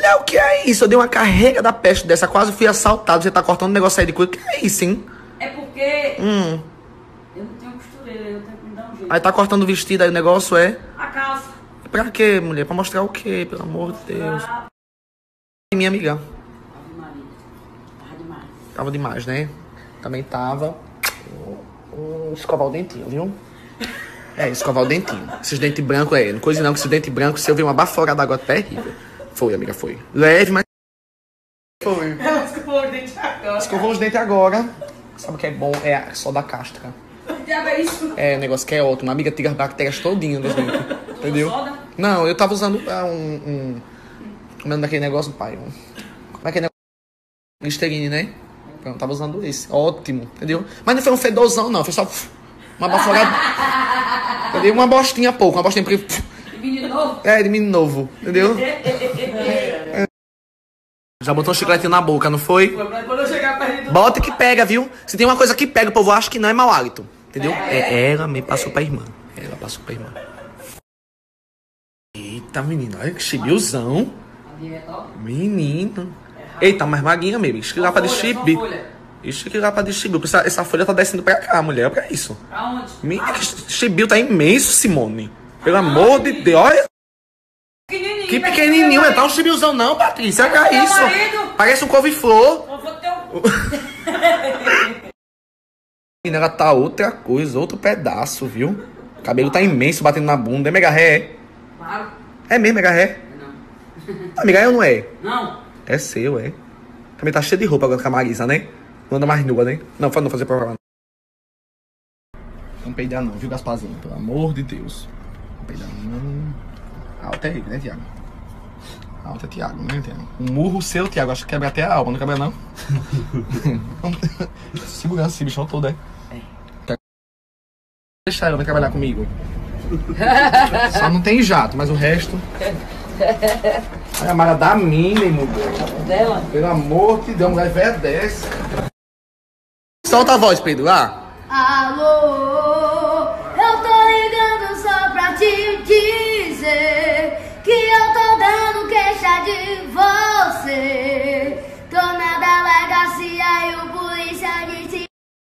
Mulher, o que é isso? Eu dei uma carrega da peste dessa, quase fui assaltado. Você tá cortando um negócio aí de coisa. O que é isso, hein? É porque eu não tenho costureira, eu tenho que me dar um jeito. Aí tá cortando o vestido aí, o negócio é... A calça. Pra quê, mulher? Pra mostrar o quê? Pelo amor de Deus. Minha amiga. Ave Maria. Tava demais. Tava demais, né? Também tava... escovar o dentinho, viu? É, escovar o dentinho. Esses dentes brancos, não coisa não, que esse dente branco, se eu ver uma baforada agora terrível. Foi, amiga, foi. Leve, mas... Foi. Ela escovou os dentes agora. Escovou os dentes agora. Sabe o que é bom? É só da castra. Já é isso? É, um negócio que é ótimo. Uma amiga tira as bactérias todinhas dos dentes. Entendeu? Soda? Não, eu tava usando como é daquele negócio, pai? Como é aquele negócio? Listerine, né? Eu tava usando esse. Ótimo, entendeu? Mas não foi um fedorzão, não. Foi só uma baforada. Entendeu? Uma bostinha pouco. Uma bostinha porque... De menino novo? É, de menino novo. Entendeu? Já botou um chicletinho na boca, não foi? Foi pra quando eu chegar perto do... Bota que pega, viu? Se tem uma coisa que pega, o povo acha que não é mau hálito. Entendeu? Ela me passou pra irmã. Ela passou pra irmã. Eita, menino. Olha que chibiozão. Menino. Eita, mais maguinha mesmo. Isso que dá pra distribuir. Isso que dá pra distribuir. Essa folha tá descendo pra cá, mulher. Pra isso. Pra onde? Menino, que chibio tá imenso, Simone. Pelo amor de Deus. Olha. Que pequenininho. Não tá um chibiozão não, Patrícia. Olha isso. Parece um couve-flor. Eu vou ter um... Ela tá outra coisa, outro pedaço, viu? O cabelo tá imenso, batendo na bunda. É mega ré? Claro. É mesmo, mega ré? Não. Amiga, eu não é? Não. É seu, é. Também tá cheio de roupa agora com a Marisa, né? Não anda mais nua, né? Não, pra não fazer programa. Não peidar não, viu, Gasparzinho? Pelo amor de Deus. Não peidar não. Alta é ele, né, Tiago? Alta é Tiago, né, Tiago? Um murro seu, Tiago. Acho que quebra até a alma, não quebra não? Segurança esse bichão todo, é? Deixa ela, vai trabalhar comigo. Só não tem jato, mas o resto... Olha a Mara da mina, mulher. Dela? Pelo amor de Deus, mulher velha dessa. Solta a voz, Pedro, lá. Alô, eu tô ligando só pra te dizer que eu tô dando queixa de você. Tô na delegacia e o polícia disse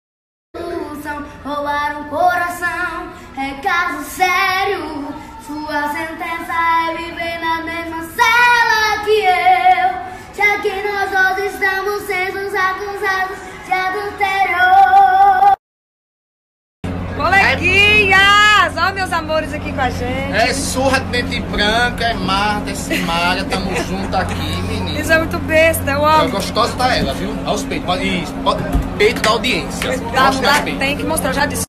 roubaram o coração, é caso sério. Sua sentença é viver na mesma cela que eu, já que nós dois estamos sendo acusados de adultério. Coleguinhas! Ó meus amores aqui com a gente. É surra de dente branco, é Marta, é Simária, tamo junto aqui, menino. Isso é muito besta, eu amo. Gostosa tá ela, viu? Olha os peitos, pode, peito da audiência. Mostra os peitos. Tem que mostrar, eu já disse.